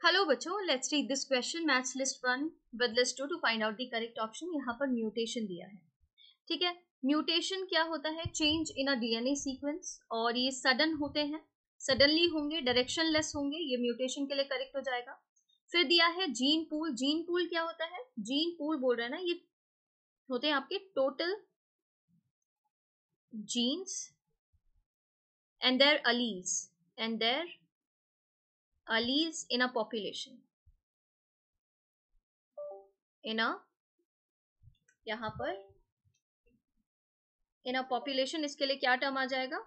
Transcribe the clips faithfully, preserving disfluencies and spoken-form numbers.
Hello बच्चों, let's read this question maths list one with list two to find out the correct option. यहाँ पर mutation दिया है, ठीक है। म्यूटेशन क्या होता है? Change in a DNA sequence, और ये सडन होते हैं, सडनली होंगे, डायरेक्शन लेस होंगे, ये म्यूटेशन के लिए करेक्ट हो जाएगा। फिर दिया है जीन पूल। जीन पूल क्या होता है? जीन पूल बोल रहे हैं ना, ये होते हैं आपके total genes and their alleles and their alleles in a population in a यहां पर in a population, इसके लिए क्या टर्म आ जाएगा?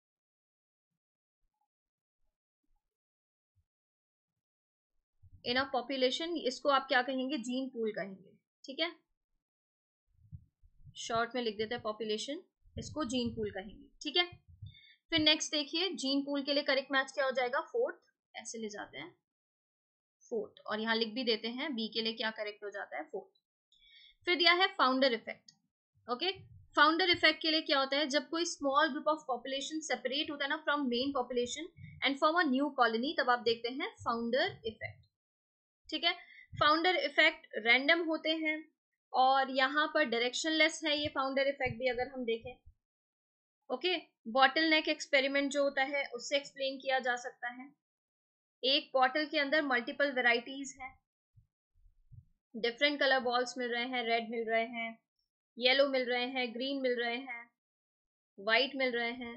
in a population, इसको आप क्या कहेंगे? जीन पूल कहेंगे, ठीक है। शॉर्ट में लिख देते हैं पॉपुलेशन, इसको जीन पूल कहेंगे, ठीक है। फिर नेक्स्ट देखिए, जीन पूल के लिए करेक्ट मैच क्या हो जाएगा? फोर्थ, ऐसे ले जाते हैं फोर्थ, और यहां लिख भी देते हैं बी के लिए क्या करेक्ट हो जाता है? फोर्थ। फिर दिया है founder effect. Okay, founder effect के लिए क्या होता है? जब कोई small group of population separate होता है ना from main population and form a new colony, तब आप देखते हैं फाउंडर इफेक्ट, ठीक है। फाउंडर इफेक्ट रैंडम होते हैं और यहाँ पर डायरेक्शनलेस है ये फाउंडर इफेक्ट भी, अगर हम देखें। ओके, बॉटल नेक एक्सपेरिमेंट जो होता है उससे एक्सप्लेन किया जा सकता है। एक बॉटल के अंदर मल्टीपल वेराइटीज हैं, डिफरेंट कलर बॉल्स मिल रहे हैं, रेड मिल रहे हैं, येलो मिल रहे हैं, ग्रीन मिल रहे हैं, वाइट मिल रहे हैं।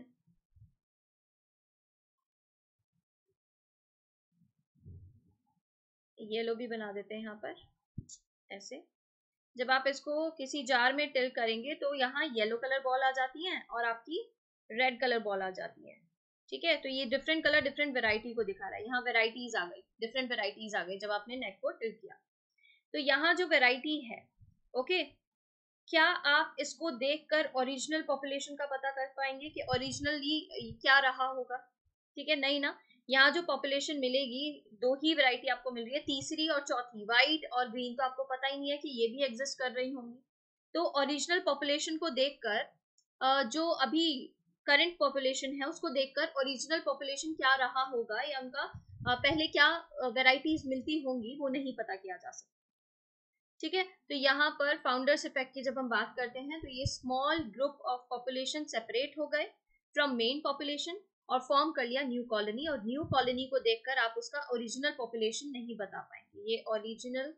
येलो भी बना देते हैं यहाँ पर ऐसे। जब आप इसको किसी जार में टिल करेंगे तो यहाँ येलो कलर बॉल आ जाती है और आपकी रेड कलर बॉल आ जाती है, ठीक है। तो ये डिफरेंट कलर डिफरेंट वेराइटी को दिखा रहा है। यहाँ वेराइटीज आ गई, डिफरेंट वेराइटीज आ गई जब आपने नेक को टिल किया। तो यहाँ जो वेराइटी है, ओके, क्या आप इसको देखकर ओरिजिनल पॉपुलेशन का पता कर पाएंगे कि ओरिजिनली क्या रहा होगा? ठीक है, नहीं ना। यहाँ जो पॉपुलेशन मिलेगी, दो ही वैरायटी आपको मिल रही है, तीसरी और चौथी व्हाइट और ग्रीन, तो आपको पता ही नहीं है कि ये भी एग्जिस्ट कर रही होंगी। तो ओरिजिनल पॉपुलेशन को देखकर, जो अभी करंट पॉपुलेशन है उसको देखकर ओरिजिनल पॉपुलेशन क्या रहा होगा या उनका पहले क्या वेराइटीज मिलती होंगी, वो नहीं पता किया जा सकता, ठीक है। तो यहाँ पर फाउंडर्स इफेक्ट की जब हम बात करते हैं तो ये small group of population separate हो गए फ्रॉम मेन पॉपुलेशन और फॉर्म कर लिया न्यू कॉलोनी, और न्यू कॉलोनी को देखकर आप उसका ओरिजिनल पॉपुलेशन नहीं बता पाएंगे। ये ओरिजिनल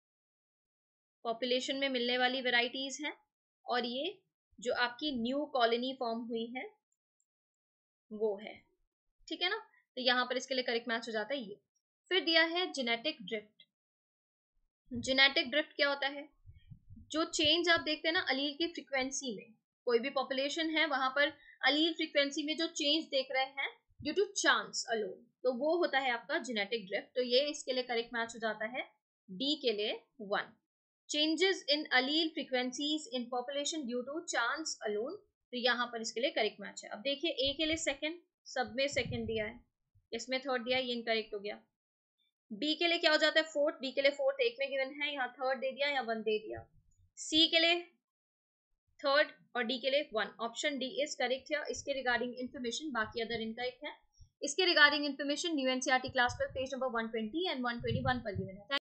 पॉपुलेशन में मिलने वाली वेराइटीज हैं और ये जो आपकी न्यू कॉलोनी फॉर्म हुई है वो है, ठीक है ना। तो यहाँ पर इसके लिए करेक्ट मैच हो जाता है ये। फिर दिया है जेनेटिक ड्रिफ्ट। जेनेटिक ड्रिफ्ट क्या होता है? जो चेंज आप देखते हैं ना अलील की फ्रीक्वेंसी में, कोई भी पॉपुलेशन है वहां पर अलील फ्रीक्वेंसी में जो चेंज देख रहे हैं ड्यू टू चांस अलोन, तो वो होता है आपका जेनेटिक ड्रिफ्ट। तो ये इसके लिए करेक्ट मैच हो जाता है डी के लिए one. Changes in allele frequencies in population due to chance alone, तो यहाँ पर इसके लिए करेक्ट मैच है। अब देखिए, ए के लिए सेकेंड, सब में सेकेंड दिया है, इसमें थर्ड दिया है, ये इनकरेक्ट हो गया। बी के लिए क्या हो जाता है? फोर्थ। बी के लिए फोर्थ एक में गिवन है, यहाँ थर्ड दे दिया, यहाँ वन दे दिया। सी के लिए थर्ड और डी के लिए one. Option D is correct है इसके रिगार्डिंग इन्फॉर्मेशन, बाकी अदर इनकरेक्ट है। इसके regarding information new NCERT class पर page number one twenty and one twenty one पर गिवन है।